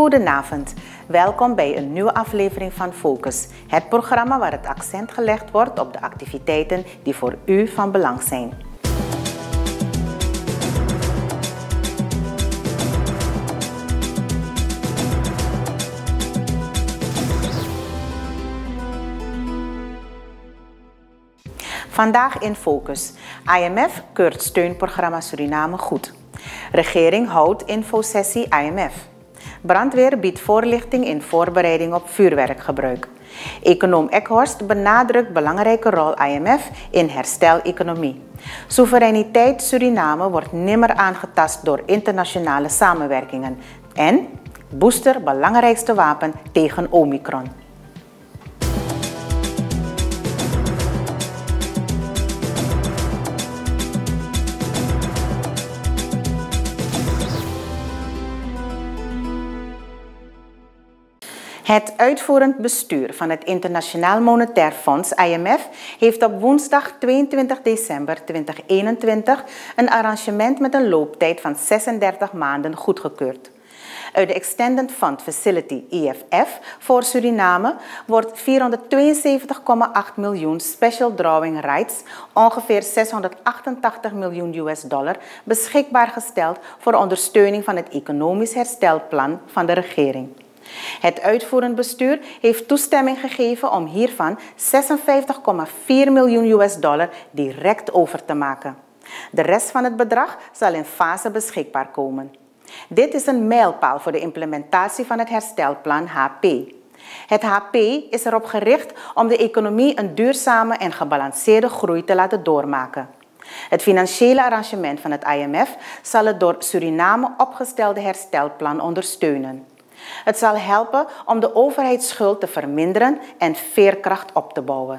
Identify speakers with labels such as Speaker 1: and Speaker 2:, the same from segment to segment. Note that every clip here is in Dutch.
Speaker 1: Goedenavond, welkom bij een nieuwe aflevering van Focus, het programma waar het accent gelegd wordt op de activiteiten die voor u van belang zijn. Vandaag in Focus. IMF keurt steunprogramma Suriname goed. Regering houdt infosessie IMF. Brandweer biedt voorlichting in voorbereiding op vuurwerkgebruik. Econoom Ekhorst benadrukt belangrijke rol IMF in herstel-economie. Soevereiniteit Suriname wordt nimmer aangetast door internationale samenwerkingen. En booster belangrijkste wapen tegen Omicron. Het uitvoerend bestuur van het Internationaal Monetair Fonds IMF heeft op woensdag 22 december 2021 een arrangement met een looptijd van 36 maanden goedgekeurd. Uit de Extended Fund Facility EFF voor Suriname wordt 472,8 miljoen special drawing rights, ongeveer 688 miljoen US dollar, beschikbaar gesteld voor ondersteuning van het economisch herstelplan van de regering. Het uitvoerend bestuur heeft toestemming gegeven om hiervan 56,4 miljoen US dollar direct over te maken. De rest van het bedrag zal in fase beschikbaar komen. Dit is een mijlpaal voor de implementatie van het herstelplan HP. Het HP is erop gericht om de economie een duurzame en gebalanceerde groei te laten doormaken. Het financiële arrangement van het IMF zal het door Suriname opgestelde herstelplan ondersteunen. Het zal helpen om de overheidsschuld te verminderen en veerkracht op te bouwen.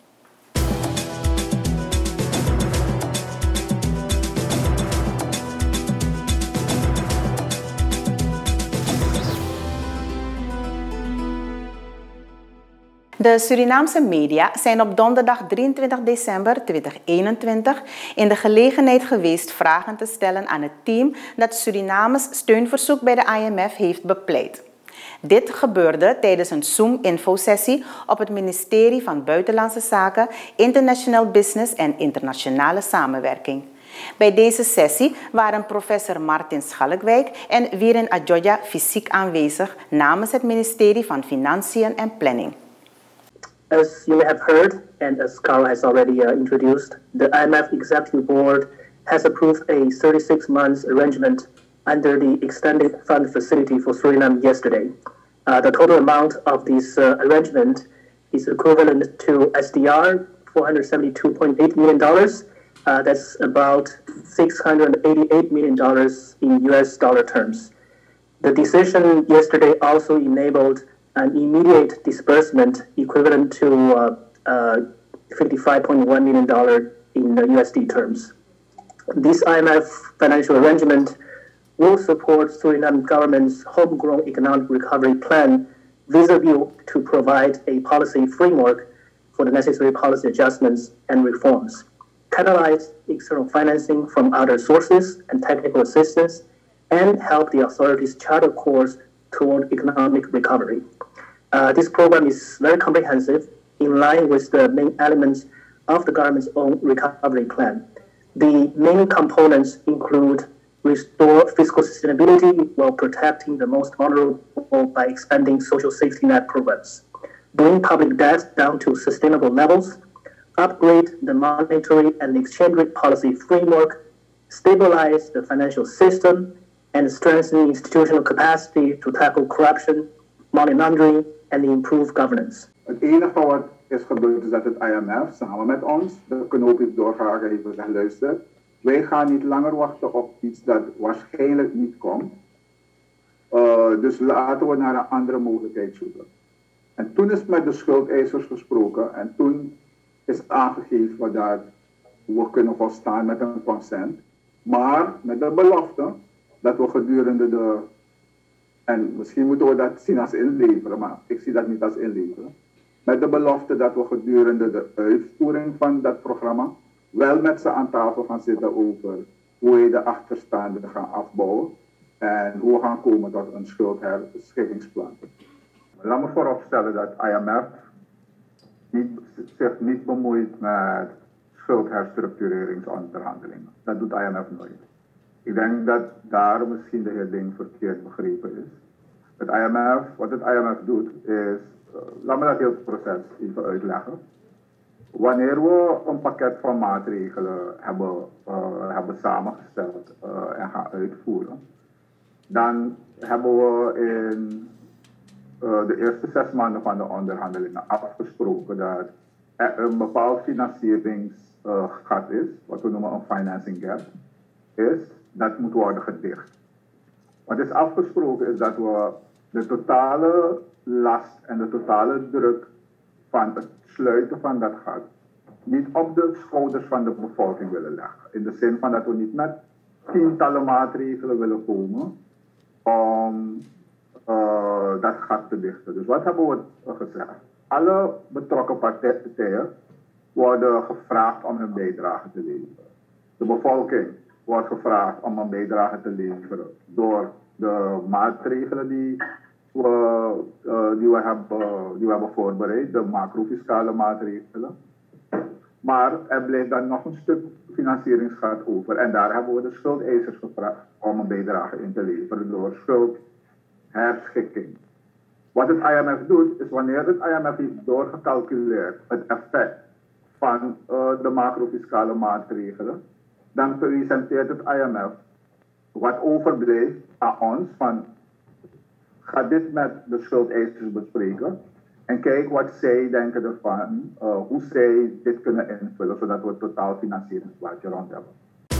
Speaker 1: De Surinaamse media zijn op donderdag 23 december 2021 in de gelegenheid geweest vragen te stellen aan het team dat Surinames steunverzoek bij de IMF heeft bepleit. Dit gebeurde tijdens een Zoom-infosessie op het ministerie van Buitenlandse Zaken, International Business en Internationale Samenwerking. Bij deze sessie waren professor Martin Schalkwijk en Wiren Adjoja fysiek aanwezig namens het ministerie van Financiën en Planning.
Speaker 2: As you may have heard, and as Carl has already introduced, the IMF Executive Board has approved a 36-month arrangement under the Extended Fund Facility for Suriname yesterday. The total amount of this arrangement is equivalent to SDR $472.8 million. That's about $688 million in US dollar terms. The decision yesterday also enabled an immediate disbursement equivalent to $55.1 million in USD terms. This IMF financial arrangement will support Suriname government's homegrown economic recovery plan vis-a-vis to provide a policy framework for the necessary policy adjustments and reforms, catalyze external financing from other sources and technical assistance, and help the authorities chart a course toward economic recovery. This program is very comprehensive, in line with the main elements of the government's own recovery plan. The main components include restore fiscal sustainability while protecting the most vulnerable by expanding social safety net programs, bring public debt down to sustainable levels, upgrade the monetary and exchange rate policy framework, stabilize the financial system, and strengthen institutional capacity to tackle corruption, money laundering, and improve governance.
Speaker 3: Het enige wat is gebeurd is dat het IMF samen met ons de knoop heeft doorgehaakt en heeft gezegd: wij gaan niet langer wachten op iets dat waarschijnlijk niet komt. Dus laten we naar een andere mogelijkheid zoeken. En toen is met de schuldeisers gesproken en toen is aangegeven dat we kunnen volstaan met een consent. Maar met de belofte dat we gedurende de... En misschien moeten we dat zien als inleveren, maar ik zie dat niet als inleveren. Met de belofte dat we gedurende de uitvoering van dat programma wel met ze aan tafel gaan zitten over hoe we de achterstaande gaan afbouwen. en hoe we gaan komen tot een schuldherschikkingsplan. Laat me vooropstellen dat IMF zich niet bemoeit met schuldherstructureringsonderhandelingen. Dat doet IMF nooit. Ik denk dat daar misschien de hele ding verkeerd begrepen is. Wat het IMF doet is, laat me dat hele proces even uitleggen. Wanneer we een pakket van maatregelen hebben samengesteld en gaan uitvoeren, dan hebben we in de eerste 6 maanden van de onderhandelingen afgesproken dat er een bepaald financieringsgat is, wat we noemen een financing gap, dat moet worden gedicht. Wat is afgesproken is dat we de totale last en de totale druk van het sluiten van dat gat niet op de schouders van de bevolking willen leggen. In de zin van dat we niet met tientallen maatregelen willen komen om dat gat te dichten. Dus wat hebben we gezegd? Alle betrokken partijen worden gevraagd om hun bijdrage te leveren. De bevolking wordt gevraagd om een bijdrage te leveren door de maatregelen die we hebben voorbereid, de macrofiscale maatregelen. Maar er blijft dan nog een stuk financieringsgat over. En daar hebben we de schuldeisers gevraagd om een bijdrage in te leveren door schuldherschikking. Wat het IMF doet, is wanneer het IMF heeft doorgecalculeerd het effect van de macrofiscale maatregelen, dan presenteert het IMF wat overblijft aan ons van ga dit met de schuldeisers bespreken en kijk wat zij denken ervan, hoe zij dit kunnen invullen zodat we het totaal financieringsplaatje rond hebben.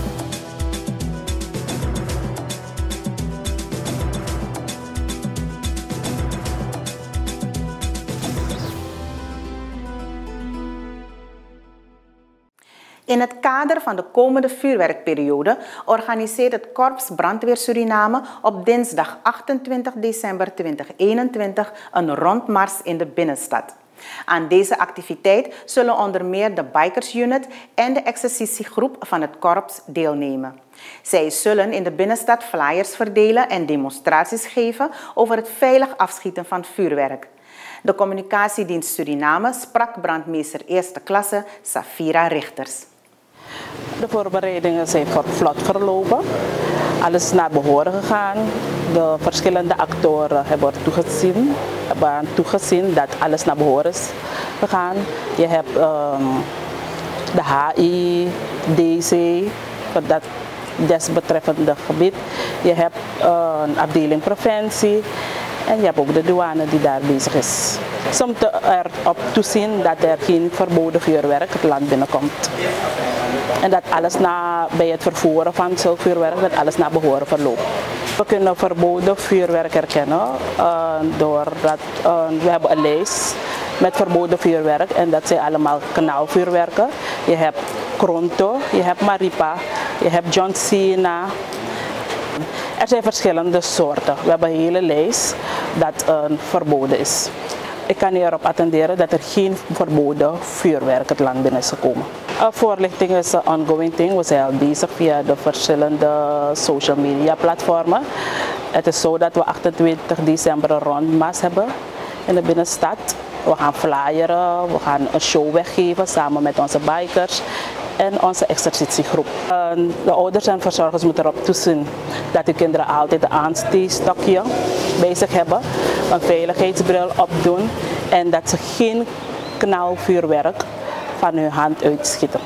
Speaker 1: In het kader van de komende vuurwerkperiode organiseert het Korps Brandweer Suriname op dinsdag 28 december 2021 een rondmars in de binnenstad. Aan deze activiteit zullen onder meer de Bikers Unit en de exercitiegroep van het korps deelnemen. Zij zullen in de binnenstad flyers verdelen en demonstraties geven over het veilig afschieten van vuurwerk. De Communicatiedienst Suriname sprak brandmeester eerste klasse Safira Richters.
Speaker 4: De voorbereidingen zijn vlot verlopen. Alles is naar behoren gegaan. De verschillende actoren hebben toegezien dat alles naar behoren is gegaan. Je hebt de HI, DC, voor dat desbetreffende gebied. Je hebt een afdeling preventie. En je hebt ook de douane die daar bezig is. Om erop toezien dat er geen verboden vuurwerk het land binnenkomt. En dat alles bij het vervoeren van zulk vuurwerk, dat alles naar behoren verloopt. We kunnen verboden vuurwerk herkennen doordat we hebben een lijst met verboden vuurwerk en dat zijn allemaal kanaalvuurwerken. Je hebt Kronto, je hebt Maripa, je hebt John Cena. Er zijn verschillende soorten. We hebben een hele lijst dat verboden is. Ik kan hierop attenderen dat er geen verboden vuurwerk het land binnen is gekomen. Voorlichting is een ongoing thing. We zijn al bezig via de verschillende social media platformen. Het is zo dat we 28 december een rondmars hebben in de binnenstad. We gaan flyeren, we gaan een show weggeven samen met onze bikers en onze exercitiegroep. De ouders en verzorgers moeten erop toezien dat de kinderen altijd een aansteekstokje bij zich hebben, een veiligheidsbril opdoen en dat ze geen knalvuurwerk van hun hand uitschieten.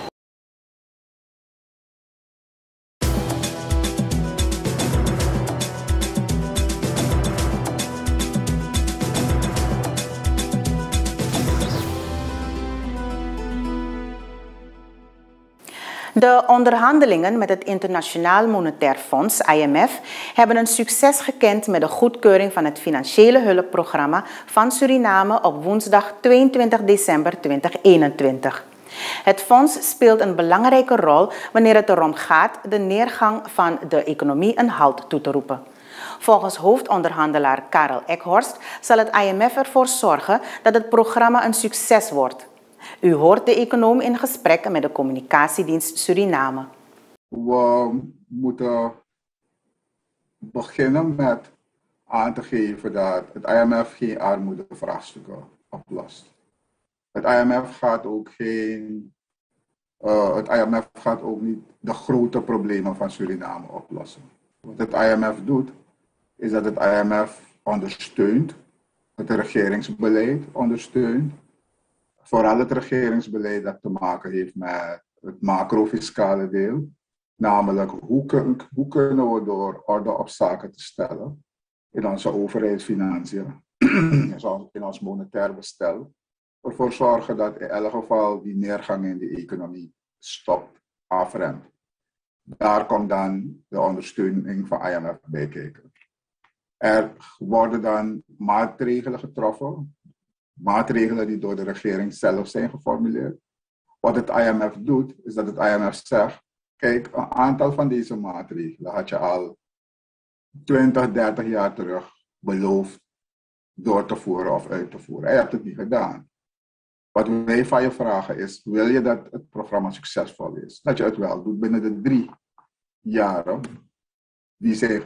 Speaker 1: De onderhandelingen met het Internationaal Monetair Fonds, IMF, hebben een succes gekend met de goedkeuring van het financiële hulpprogramma van Suriname op woensdag 22 december 2021. Het fonds speelt een belangrijke rol wanneer het erom gaat de neergang van de economie een halt toe te roepen. Volgens hoofdonderhandelaar Karel Ekhorst zal het IMF ervoor zorgen dat het programma een succes wordt. U hoort de econoom in gesprek met de Communicatiedienst Suriname.
Speaker 3: We moeten beginnen met aan te geven dat het IMF geen armoedevraagstukken oplost. Het IMF gaat ook niet de grote problemen van Suriname oplossen. Wat het IMF doet, is dat het IMF ondersteunt, het regeringsbeleid ondersteunt. Vooral het regeringsbeleid dat te maken heeft met het macrofiscale deel. Namelijk, hoe kunnen we door orde op zaken te stellen in onze overheidsfinanciën, in ons monetair bestel, ervoor zorgen dat in elk geval die neergang in de economie stopt, afremt. Daar komt dan de ondersteuning van IMF bij kijken. Er worden dan maatregelen getroffen, maatregelen die door de regering zelf zijn geformuleerd. Wat het IMF doet, is dat het IMF zegt, kijk, een aantal van deze maatregelen had je al 20, 30 jaar terug beloofd door te voeren of uit te voeren. En je hebt het niet gedaan. Wat wij van je vragen is, wil je dat het programma succesvol is? Dat je het wel doet binnen de 3 jaren die zijn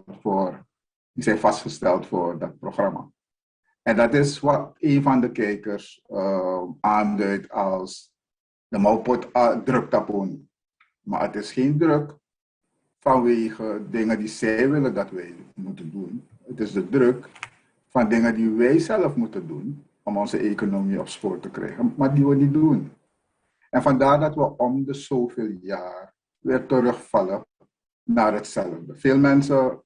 Speaker 3: vastgesteld voor dat programma. En dat is wat een van de kijkers aanduidt als de mouwpot druk tapoen. Maar het is geen druk vanwege dingen die zij willen dat wij moeten doen. Het is de druk van dingen die wij zelf moeten doen om onze economie op spoor te krijgen, maar die we niet doen. En vandaar dat we om de zoveel jaar weer terugvallen naar hetzelfde. Veel mensen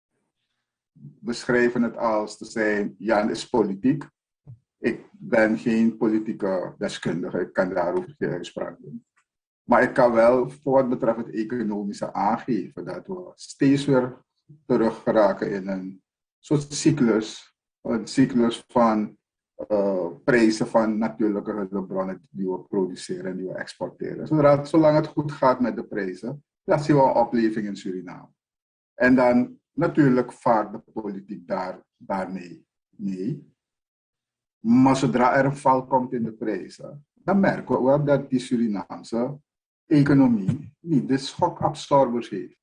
Speaker 3: beschrijven het als te zijn, Jan is politiek. Ik ben geen politieke deskundige, ik kan daarover geen uitspraak doen. Maar ik kan wel, voor wat betreft het economische, aangeven dat we steeds weer terug geraken in een soort cyclus. Een cyclus van prijzen van natuurlijke hulpbronnen die we produceren en die we exporteren. Zolang het goed gaat met de prijzen, dan zien we een opleving in Suriname. En dan natuurlijk vaak de politiek daarmee mee. Maar zodra er een val komt in de prijzen, dan merken we wel dat die Surinaamse economie niet de schokabsorbers heeft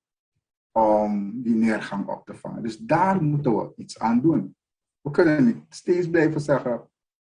Speaker 3: om die neergang op te vangen. Dus daar moeten we iets aan doen. We kunnen niet steeds blijven zeggen,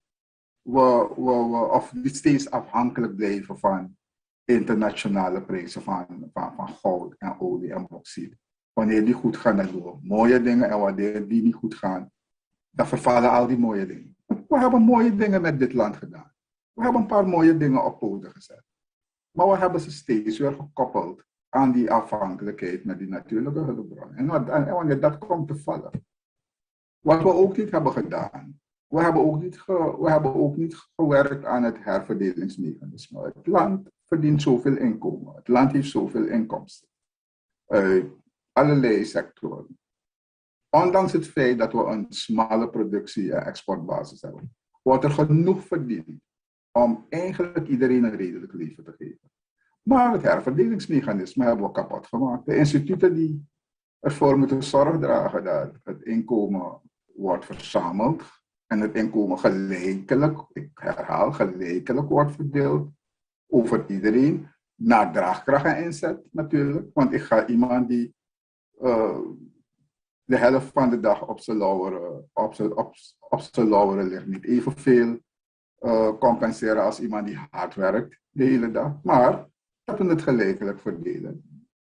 Speaker 3: of niet steeds afhankelijk blijven van internationale prijzen van goud en olie en bauxiet. Wanneer die goed gaan, dan doen we mooie dingen. En wanneer die niet goed gaan, dan vervallen al die mooie dingen. We hebben mooie dingen met dit land gedaan. We hebben een paar mooie dingen op poten gezet. Maar we hebben ze steeds weer gekoppeld aan die afhankelijkheid met die natuurlijke hulpbronnen. En wanneer dat komt te vallen. Wat we ook niet hebben gedaan. We hebben ook niet gewerkt aan het herverdelingsmechanisme. Het land verdient zoveel inkomen. Het land heeft zoveel inkomsten. Uit allerlei sectoren. Ondanks het feit dat we een smalle productie- en exportbasis hebben, wordt er genoeg verdiend om eigenlijk iedereen een redelijk leven te geven. Maar het herverdelingsmechanisme hebben we kapot gemaakt. De instituten die ervoor moeten zorg dragen dat het inkomen wordt verzameld en het inkomen gelijkelijk, ik herhaal, gelijkelijk wordt verdeeld over iedereen, naar draagkracht en inzet natuurlijk. Want ik ga iemand die de helft van de dag op zijn lauweren ligt niet evenveel compenseren als iemand die hard werkt de hele dag. Maar dat we het gelijkelijk verdelen.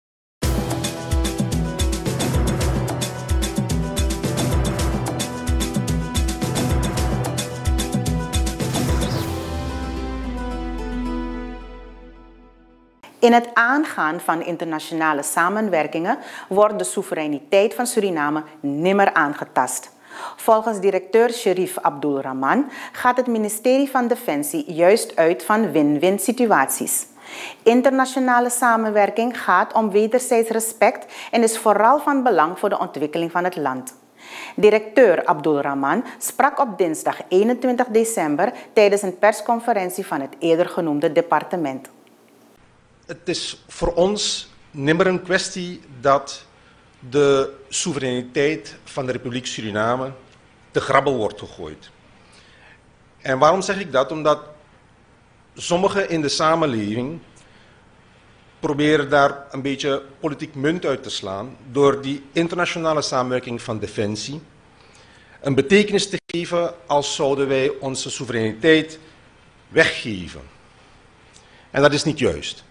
Speaker 1: In het aangaan van internationale samenwerkingen wordt de soevereiniteit van Suriname nimmer aangetast. Volgens directeur Sherif Abdulrahman gaat het ministerie van Defensie juist uit van win-win situaties. Internationale samenwerking gaat om wederzijds respect en is vooral van belang voor de ontwikkeling van het land. Directeur Abdulrahman sprak op dinsdag 21 december tijdens een persconferentie van het eerder genoemde departement.
Speaker 5: Het is voor ons nimmer een kwestie dat de soevereiniteit van de Republiek Suriname te grabbel wordt gegooid. En waarom zeg ik dat? Omdat sommigen in de samenleving proberen daar een beetje politiek munt uit te slaan door die internationale samenwerking van defensie een betekenis te geven als zouden wij onze soevereiniteit weggeven. En dat is niet juist.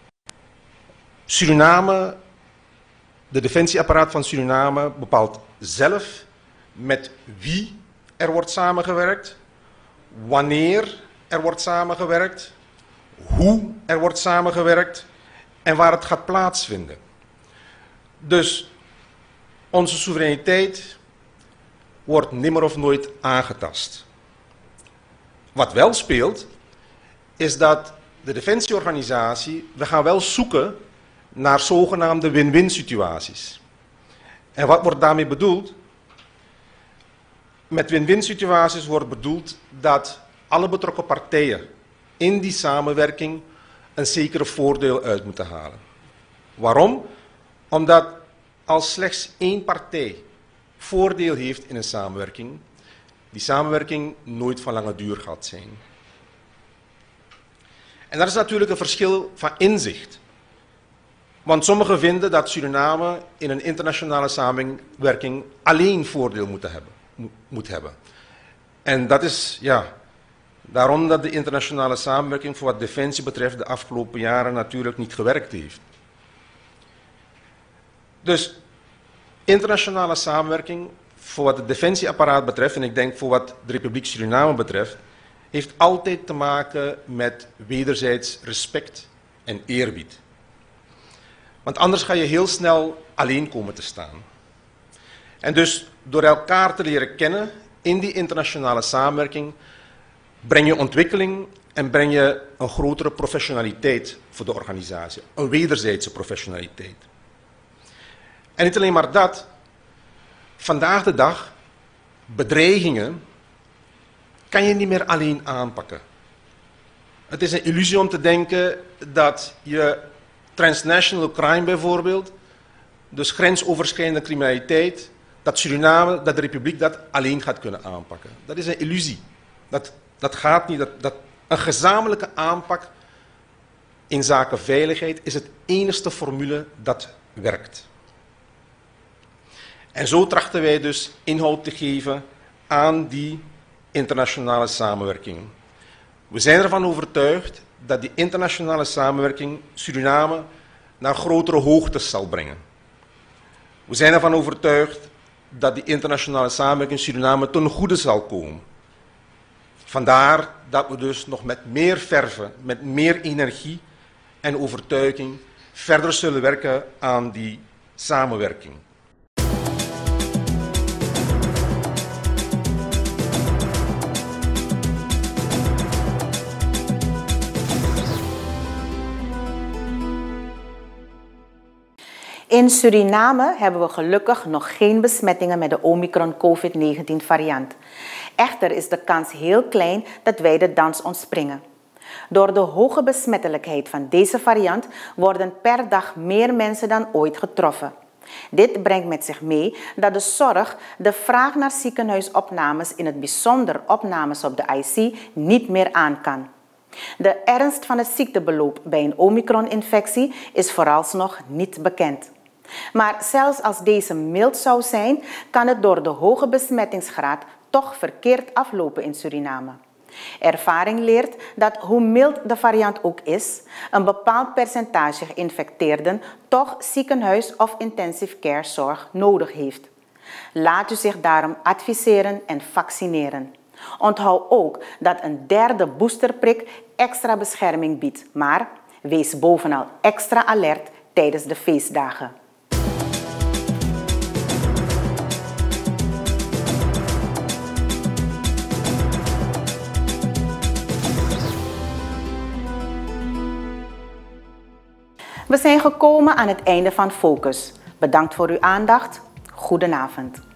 Speaker 5: Suriname, de defensieapparaat van Suriname bepaalt zelf met wie er wordt samengewerkt, wanneer er wordt samengewerkt, hoe er wordt samengewerkt en waar het gaat plaatsvinden. Dus onze soevereiniteit wordt nimmer of nooit aangetast. Wat wel speelt, is dat de defensieorganisatie, we gaan wel zoeken naar zogenaamde win-win situaties. En wat wordt daarmee bedoeld? Met win-win situaties wordt bedoeld dat alle betrokken partijen in die samenwerking een zekere voordeel uit moeten halen. Waarom? Omdat als slechts één partij voordeel heeft in een samenwerking, die samenwerking nooit van lange duur gaat zijn. En dat is natuurlijk een verschil van inzicht. Want sommigen vinden dat Suriname in een internationale samenwerking alleen voordeel moet hebben. En dat is, ja, daarom dat de internationale samenwerking voor wat defensie betreft de afgelopen jaren natuurlijk niet gewerkt heeft. Dus internationale samenwerking voor wat het defensieapparaat betreft, en ik denk voor wat de Republiek Suriname betreft, heeft altijd te maken met wederzijds respect en eerbied. Want anders ga je heel snel alleen komen te staan. En dus door elkaar te leren kennen in die internationale samenwerking, breng je ontwikkeling en breng je een grotere professionaliteit voor de organisatie. Een wederzijdse professionaliteit. En niet alleen maar dat. Vandaag de dag, bedreigingen kan je niet meer alleen aanpakken. Het is een illusie om te denken dat je transnational crime bijvoorbeeld, dus grensoverschrijdende criminaliteit, dat Suriname, dat de Republiek dat alleen gaat kunnen aanpakken. Dat is een illusie. Dat gaat niet. Een gezamenlijke aanpak in zaken veiligheid is het enigste formule dat werkt. En zo trachten wij dus inhoud te geven aan die internationale samenwerking. We zijn ervan overtuigd dat die internationale samenwerking Suriname naar grotere hoogtes zal brengen. We zijn ervan overtuigd dat die internationale samenwerking Suriname ten goede zal komen. Vandaar dat we dus nog met meer verve, met meer energie en overtuiging verder zullen werken aan die samenwerking.
Speaker 1: In Suriname hebben we gelukkig nog geen besmettingen met de Omicron COVID-19 variant. Echter is de kans heel klein dat wij de dans ontspringen. Door de hoge besmettelijkheid van deze variant worden per dag meer mensen dan ooit getroffen. Dit brengt met zich mee dat de zorg de vraag naar ziekenhuisopnames, in het bijzonder opnames op de IC, niet meer aan kan. De ernst van het ziektebeloop bij een Omicron-infectie is vooralsnog niet bekend. Maar zelfs als deze mild zou zijn, kan het door de hoge besmettingsgraad toch verkeerd aflopen in Suriname. Ervaring leert dat hoe mild de variant ook is, een bepaald percentage geïnfecteerden toch ziekenhuis- of intensive care zorg nodig heeft. Laat u zich daarom adviseren en vaccineren. Onthoud ook dat een derde boosterprik extra bescherming biedt, maar wees bovenal extra alert tijdens de feestdagen. We zijn gekomen aan het einde van Focus. Bedankt voor uw aandacht. Goedenavond.